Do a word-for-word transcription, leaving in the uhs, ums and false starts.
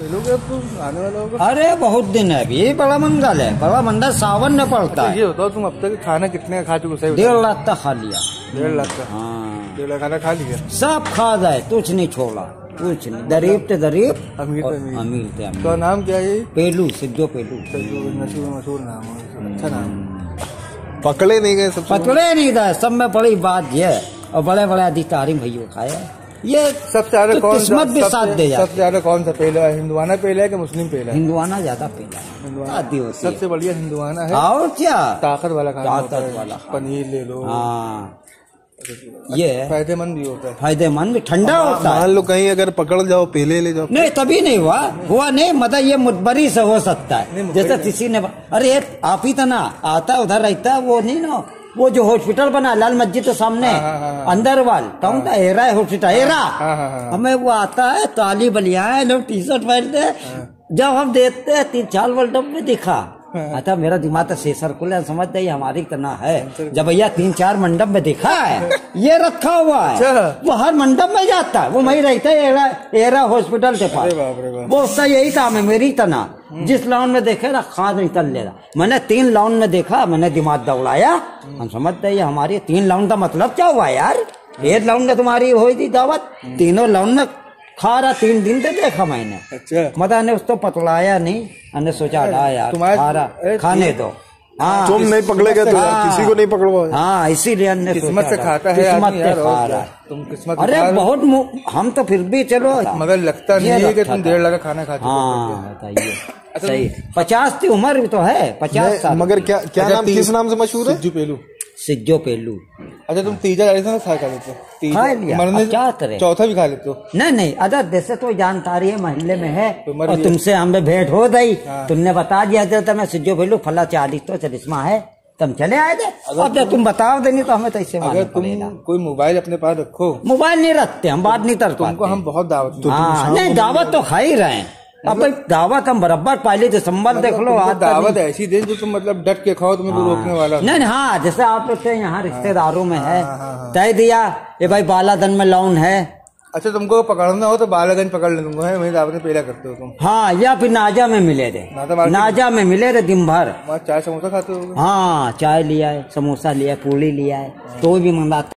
मिलोगे अब तुम आने वाला होगा। अरे बहुत दिन है अभी, बड़ा मंगल है, बड़ा मंगल सावन में पड़ता है। ये बताओ तुम अब तक खाना कितने का खा चुके? सही डेढ़ लाख तक खा लिया। डेढ़ लाख का? हाँ डेढ़ लाख खाना खा लिया, सब खा जाए, कुछ नहीं छोड़ा, कुछ नहीं। गरीब ते गरीब, अमीर और अमीर। अमीर ते अमीर। तो नाम क्या है? पेलू, सिद्धो पेलू। मशहूर मशहूर नाम है, अच्छा नाम। पकड़े नहीं गए सब? पकड़े नहीं गए, सब में बड़ी बात ये, और बड़े बड़े अधिकारी भैया खाए। ये सबसे ज्यादा कौन किस्मत भी साथ दे जाती। सबसे ज्यादा कौन सा पहला है? हिंदुआना पहला है कि मुस्लिम पहला है? हिंदुआना ज्यादा पहला है, सबसे बढ़िया हिंदुआना है। और क्या ताकत वाला खाना होता ताकत है, वाला पनीर ले लो। हाँ ये फायदेमंद भी होता है, फायदेमंद भी, ठंडा होता है। मान लो कहीं अगर पकड़ जाओ पहले ले जाओ। नहीं तभी नहीं हुआ, हुआ नहीं, मतलब ये मुतबरी से हो सकता है। जैसे किसी ने, अरे आप ही तो ना आता उधर रहता है, वो नहीं ना, वो जो हॉस्पिटल बना लाल मस्जिद के सामने अंदर वाल कौन था? एरा हॉस्पिटल, एरा। हमें वो आता है, ताली बलिया है, लोग टी शर्ट पहनते, जब हम देखते हैं तीन चार वर्ल्ड में दिखा। अच्छा मेरा दिमाग तो से सर्कुलर है, समझते ही हमारी तना है। जब भैया तीन चार मंडप में देखा है, ये रखा हुआ है, वो हर मंडप में जाता है, वो वही रहता है एरा, एरा हॉस्पिटल के पास। वो उसका यही काम है, मेरी तना जिस लाउन में देखे ना खाद निकल ले रहा। मैंने तीन लाउन में देखा, मैंने दिमाग दौड़ाया, हम समझते ही हमारी तीन लाउन का मतलब क्या हुआ यार? एक लाउन में तुम्हारी हुई थी दावत, तीनों लाउन में खा रहा, तीन दिन से देखा मैंने। अच्छा मतलब ने उसको पतलाया नहीं, हमने सोचा डा यार खा रहा, खाने दो। हाँ तुम नहीं पकड़ेगा तो किसी को नहीं पकड़वा। हाँ इसीलिए किस्मत से खाता है, किस्मत से खा रहा है। तुम किस्मत। अरे बहुत हम तो फिर भी चलो, मगर लगता नहीं है कि तुम डेढ़ लाख का खाना खाते हो। हाँ बताइए, सही पचास की उम्र तो है, पचास साल। मगर क्या क्या नाम, किस नाम से मशहूर है? सिज्जू पेलू। सिज्जो पेलू। अच्छा तुम तीजा खा लेते हो? खा लिया, अब क्या करे? चौथा भी खा लेते हो? नहीं नहीं, अदर जैसे तो जानकारी है, महल्ले में है, और तुमसे हमें भेंट हो गई, तुमने बता दिया था मैं सिज्जो पेलू फला चालीस तो चलिस्मा है, तुम चले आए थे। अब जब तुम बताओ देनी तो हमें तो इससे अगर तुम कोई मोबाइल अपने पास रखो। मोबाइल नहीं रखते हम, बात नहीं करते। तुमको हम बहुत दावत। हाँ नहीं दावत तो खा ही रहे हैं, अब भाई दावत हम बराबर पहले दिसंबर देख लो, आज दावत ऐसी दे जो तुम मतलब डट के खाओ, तुम्हें कोई रोकने वाला नहीं। हाँ जैसे आप लोग के यहाँ रिश्तेदारों में है, तय दिया ये भाई बालागंज में लाउन है। अच्छा तुमको पकड़ना हो तो बालागंज पकड़ ले तुमको, है वही दावत में पहला करते हो तुम। हाँ या फिर नाजा में मिले थे, नाजा में मिले थे दिन भर। चाय समोसा खाते हो? हाँ चाय लिया है, समोसा लिया है, पूड़ी लिया है, तो भी मंगाते।